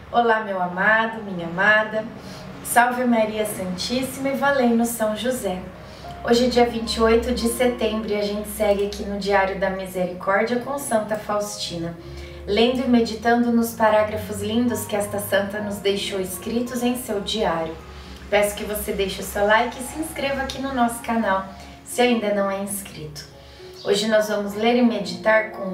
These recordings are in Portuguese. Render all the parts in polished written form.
Olá, meu amado, minha amada, salve Maria Santíssima e valei-no São José. Hoje é dia 28 de setembro e a gente segue aqui no Diário da Misericórdia com Santa Faustina, lendo e meditando nos parágrafos lindos que esta santa nos deixou escritos em seu diário. Peço que você deixe o seu like e se inscreva aqui no nosso canal, se ainda não é inscrito. Hoje nós vamos ler e meditar com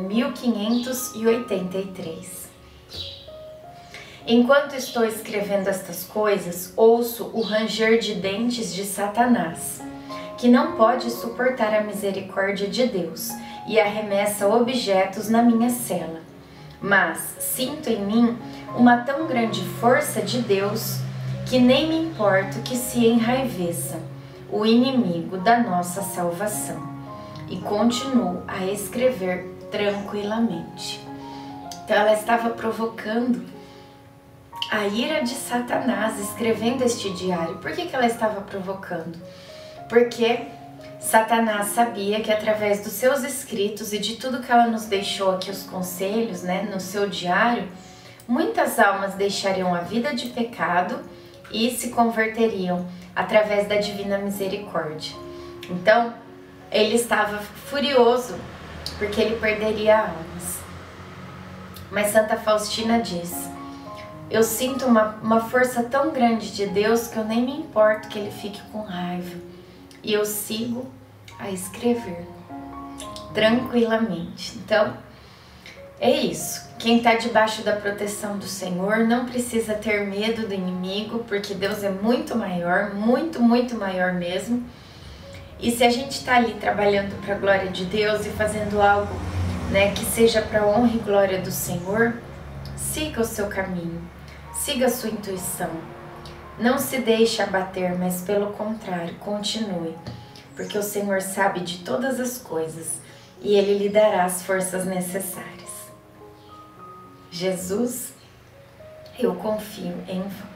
1583. Enquanto estou escrevendo estas coisas, ouço o ranger de dentes de Satanás, que não pode suportar a misericórdia de Deus e arremessa objetos na minha cela. Mas sinto em mim uma tão grande força de Deus que nem me importo que se enraiveça o inimigo da nossa salvação. E continuo a escrever tranquilamente. Então ela estava provocando a ira de Satanás escrevendo este diário. Por que ela estava provocando? Porque Satanás sabia que através dos seus escritos e de tudo que ela nos deixou aqui, os conselhos, no seu diário, muitas almas deixariam a vida de pecado e se converteriam através da divina misericórdia. Então, ele estava furioso porque ele perderia almas. Mas Santa Faustina diz: eu sinto uma força tão grande de Deus que eu nem me importo que ele fique com raiva. E eu sigo a escrever tranquilamente. Então, é isso. Quem está debaixo da proteção do Senhor não precisa ter medo do inimigo, porque Deus é muito maior, muito, muito maior mesmo. E se a gente está ali trabalhando para a glória de Deus e fazendo algo, que seja para a honra e glória do Senhor, siga o seu caminho, siga a sua intuição. Não se deixe abater, mas pelo contrário, continue, porque o Senhor sabe de todas as coisas e Ele lhe dará as forças necessárias. Jesus, eu confio em vós.